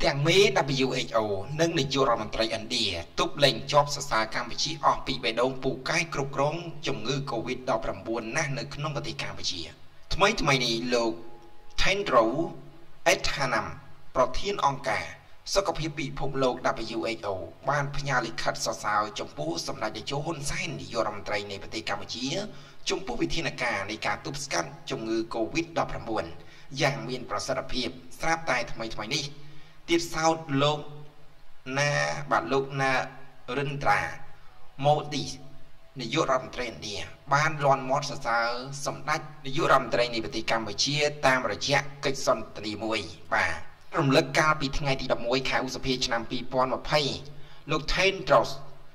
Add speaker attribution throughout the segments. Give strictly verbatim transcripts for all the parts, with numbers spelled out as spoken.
Speaker 1: ទាំងមេ ดับเบิลยู เอช โอ និងនាយករដ្ឋមន្ត្រីឥណ្ឌាទប់លែងជាប់សរសើរកម្ពុជាអស់ពីបេះដូងពូកែគ្រប់គ្រងជំងឺ កូវីដ ដប់ប្រាំបួន ណាស់នៅក្នុងប្រទេសកម្ពុជាថ្មីថ្មីនេះលោក Tedros Adhanom ប្រធានអង្គការសុខភាពពិភពលោក ดับเบิลยู เอช โอ បានផ្ញើលិខិតសរសើរចំពោះសម្ដេចតេជោហ៊ុនសែននាយករដ្ឋមន្ត្រីនៃប្រទេសកម្ពុជាចំពោះវិធានការនៃការទប់ស្កាត់ជំងឺ កូវីដ ដប់ប្រាំបួន យ៉ាងមានប្រសិទ្ធភាពស្រាប់តែថ្មីថ្មីនេះទៀតសោតលោកណាបាទលោកណារិនត្រាម៉ូឌីនាយករដ្ឋមន្ត្រីឥណ្ឌាបានលន់មាត់សរសើរសម្ដេចនាយករដ្ឋមន្ត្រីនៃប្រទេសកម្ពុជាតាមរយៈកិច្ចសន្ទនាមួយបាទរំលឹកកាលពីថ្ងៃទីដប់មួយខែឧសភាឆ្នាំពីរពាន់ម្ភៃលោក Tedros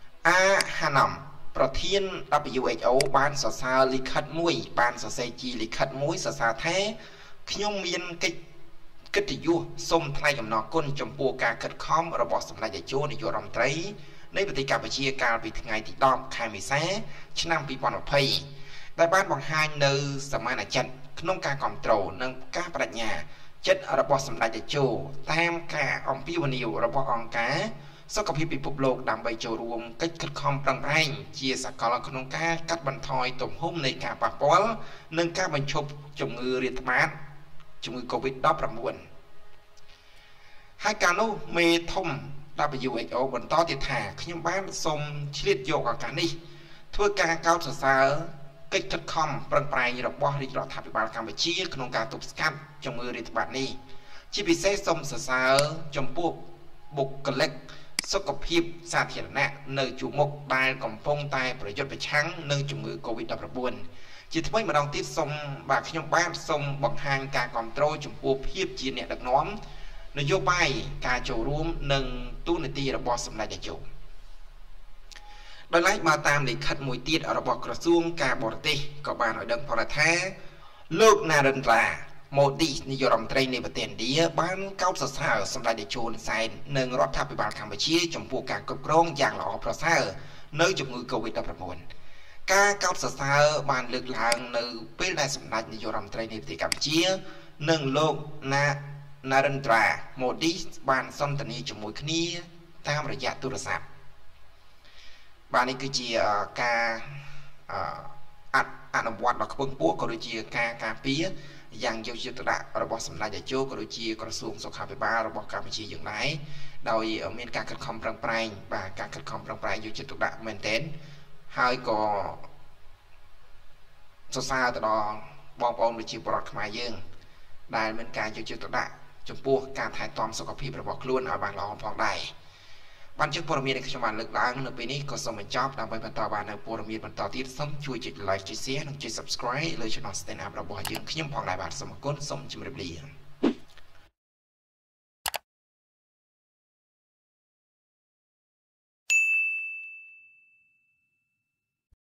Speaker 1: Adhanom ប្រធាន ดับเบิลยู เอช โอ បានសរសើរលិខិតមួយបានសរសេរជាលិខិតមួយសរសើរថាខ្ញុំមានកិច្ចកិត្តិយសសូមថ្លែងអំណរគុណចំពោះការខិតខំរបស់សម្ដេចតេជោនាយករដ្ឋមន្ត្រីនៃប្រទេសកម្ពុជាកាលពីថ្ងៃទីដប់ខែមេសាឆ្នាំពីរពាន់ម្ភៃដែលបានបង្ហាញនៅសមានចិត្តក្នុងការគ្រប់គ្រងនិងការបដិញ្ញាចិត្តរបស់សម្ដេចតេជោតាមការអំពាវនាវរបស់អង្គការសុខភាពពិភពលោកដើម្បីចូលរួមកិច្ចខិតខំប្រឹងប្រែងជាសកលក្នុងការកាត់បន្ថយទំហំនៃការប៉ះពាល់និងការបញ្ឈប់ជំងឺរាតត្បាតជំងឺ កូវីដ ដប់ប្រាំបួន ហើយកាលនោះមេធំ ดับเบิลยู เอช โอ បន្តទៀតថាខ្ញុំបានសូមឆ្លៀតយកឱកាសនេះធ្វើការកោតសរសើរកិច្ចខិតខំប្រឹងប្រែងរបស់រាជរដ្ឋាភិបាលកម្ពុជាក្នុងការទប់ស្កាត់ជំងឺរាតត្បាតនេះជាពិសេសសូមសរសើរចំពោះបុគ្គលិកសុខភាពសាធារណៈនៅជួរមុខដែលកំពុងតែប្រយុទ្ធប្រឆាំងនឹងជំងឺ កូវីដ ដប់ប្រាំបួន ជាថ្មីម្ដងទៀតសូមបាទខ្ញុំបានសូមបង្ហាញការគ្រប់គ្រងចំពោះភាពជាអ្នកដឹកនាំនយោបាយការចូលរួមនិងទូនាទីរបស់សម្ដេចតេជោដោយឡែកមកតាមលិខិតមួយទៀតរបស់ក្រសួងការបរទេសក៏បានឲ្យដឹងផងថាលោកណារិនត្រាម៉ូឌីនាយករដ្ឋមន្ត្រីនៃប្រទេសឥណ្ឌាបានកោតសរសើរសម្ដេចតេជោហ៊ុនសែននិងរដ្ឋាភិបាលកម្ពុជាចំពោះការគ្រប់គ្រងយ៉ាងល្អប្រសើរនៅជំងឺ កូវីដ ដប់ប្រាំបួន ការកោតសរសើរបានលើកឡើងនៅពេលដែលសម្ដេចនាយករដ្ឋមន្ត្រីនៃប្រទេសកម្ពុជានិងលោកណាណារិនត្រាម៉ូឌីបានសន្ទនាជាមួយគ្នាតាមរយៈទូរស័ព្ទបាទនេះគឺជាការអនុវត្តដ៏ខ្ពង់ខ្ពស់ក៏ដូចជាការការពារយ៉ាងយកចិត្តទុកដាក់របស់សម្ដេចតេជោក៏ដូចជាក្រសួងសុខាភិបាលរបស់កម្ពុជាយ៉ាងដែរដោយមានការខិតខំប្រឹងប្រែងបាទការខិតខំប្រឹងប្រែងយកចិត្តទុកដាក់មែនទែនហើយក៏សរសើរទៅដល់បងប្អូនប្រជាពលរដ្ឋខ្មែរយើងដែលមានការយកចិត្តទុកដាក់ចំពោះការថែទាំសុខភាពរបស់ខ្លួនឲ្យបានល្អផងដែរបានជិះព័ត៌មានដែលខ្ញុំបានលើកឡើងនៅពេលនេះក៏សូមបញ្ចប់ដើម្បីបន្តបាននៅព័ត៌មានបន្តទៀតសូមជួយចុច like ចុច share និងចុច subscribe លើ channel Stand Up របស់យើងខ្ញុំផងដែរបាទសូមអរគុណសូមជម្រាបលា